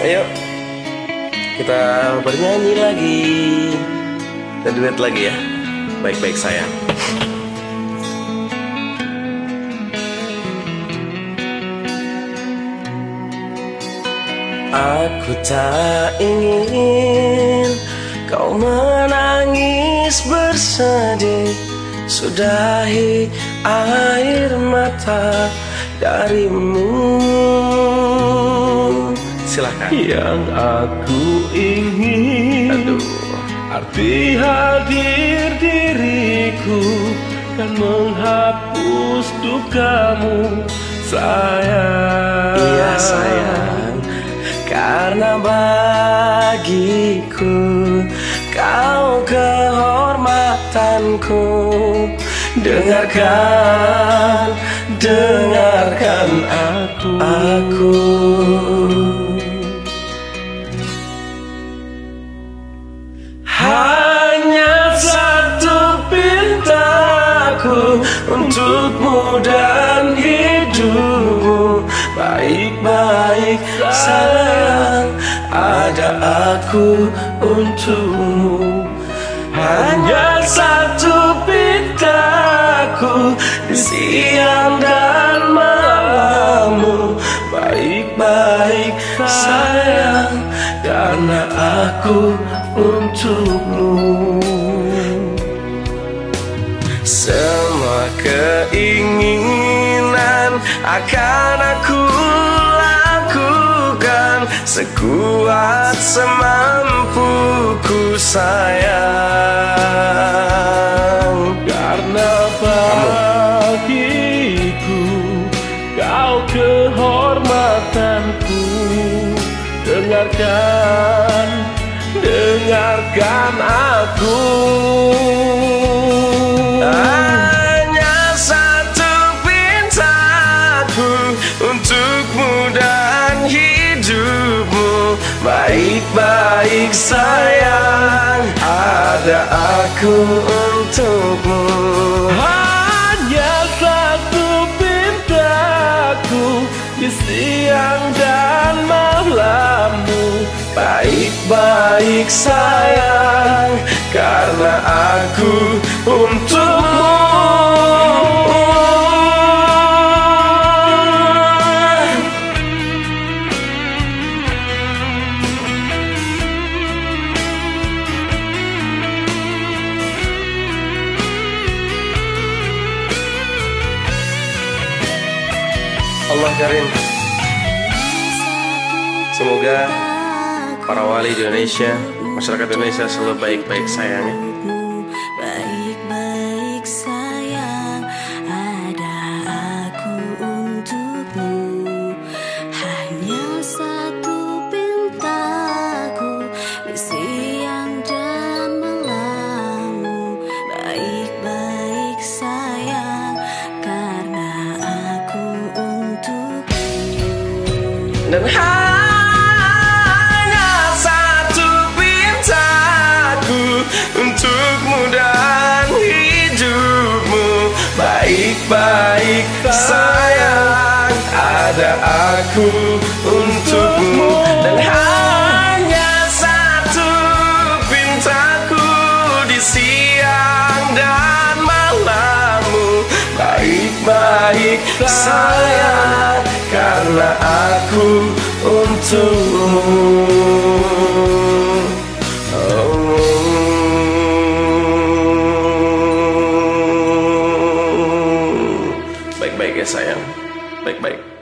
Ayo kita bernyanyi lagi dan duet lagi ya. Baik-baik sayang. Aku tak ingin kau menangis bersedih, sudahi air mata darimu. Silahkan. Yang aku ingin, arti hadir diriku dan menghapus dukamu, sayang. Iya sayang, karena bagiku kau kehormatanku. Dengarkan aku. Hanya satu pintaku untukmu dan hidupmu. Baik-baik sayang, ada aku untukmu. Hanya satu pintaku di siang dan malammu. Baik-baik sayang, karena aku untukmu. Semua keinginan akan aku lakukan sekuat semampuku sayang. Karena bagiku kau kehormatanku. Dengarkan aku. Hanya satu pintaku untukmu dan hidupmu. Baik-baik sayang, ada aku untukmu. Hanya satu pintaku di siang dan malammu. Baik-baik sayang, karena aku untukmu. Allah Karim. Semoga para wali di Indonesia, masyarakat Indonesia selalu baik-baik sayang ya. Baik-baik sayang, ada aku untukmu. Hanya satu pintaku di siang dan malammu. Baik-baik sayang, karena aku untukmu. Dan untukmu dan hidupmu. Baik-baik sayang, ada aku untukmu. Dan hanya satu pintaku di siang dan malammu. Baik-baik sayang, karena aku untukmu. Baik-baik ya sayang, baik-baik.